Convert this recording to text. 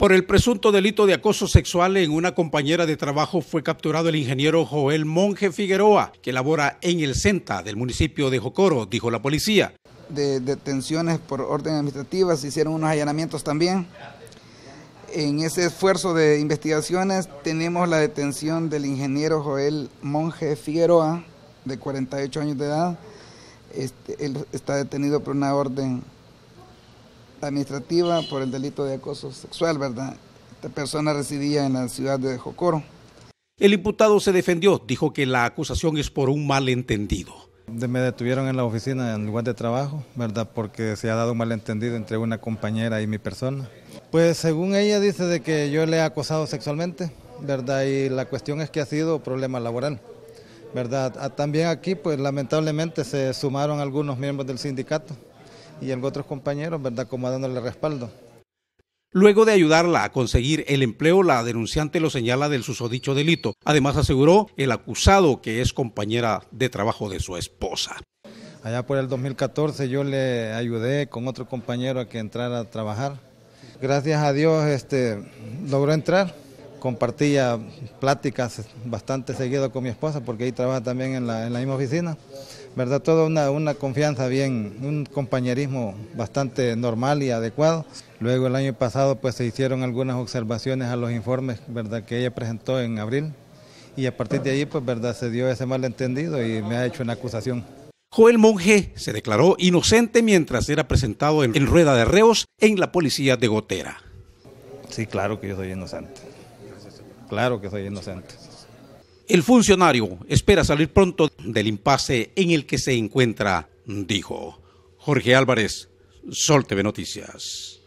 Por el presunto delito de acoso sexual en una compañera de trabajo fue capturado el ingeniero Joel Monje Figueroa, que labora en el CENTA del municipio de Jocoro, dijo la policía. De detenciones por orden administrativa, se hicieron unos allanamientos también. En ese esfuerzo de investigaciones tenemos la detención del ingeniero Joel Monje Figueroa, de 48 años de edad. Él está detenido por una orden administrativa por el delito de acoso sexual, ¿verdad? Esta persona residía en la ciudad de Jocoro. El imputado se defendió, dijo que la acusación es por un malentendido. Me detuvieron en la oficina, en el lugar de trabajo, ¿verdad? Porque se ha dado un malentendido entre una compañera y mi persona. Pues según ella dice de que yo le he acosado sexualmente, ¿verdad? Y la cuestión es que ha sido problema laboral, ¿verdad? También aquí, pues lamentablemente se sumaron algunos miembros del sindicato y otros compañeros, ¿verdad? Como dándole respaldo. Luego de ayudarla a conseguir el empleo, la denunciante lo señala del susodicho delito. Además, aseguró el acusado que es compañera de trabajo de su esposa. Allá por el 2014 yo le ayudé con otro compañero a que entrara a trabajar. Gracias a Dios logró entrar. Compartía pláticas bastante seguido con mi esposa porque ahí trabaja también en la misma oficina. ¿Verdad? Toda una confianza bien, un compañerismo bastante normal y adecuado. Luego el año pasado pues se hicieron algunas observaciones a los informes, ¿verdad?, que ella presentó en abril, y a partir de ahí pues, ¿verdad?, se dio ese malentendido y me ha hecho una acusación. Joel Monje se declaró inocente mientras era presentado en rueda de reos en la policía de Gotera. Sí, claro que yo soy inocente. Claro que soy inocente. El funcionario espera salir pronto del impasse en el que se encuentra, dijo. Jorge Álvarez, Sol TV Noticias.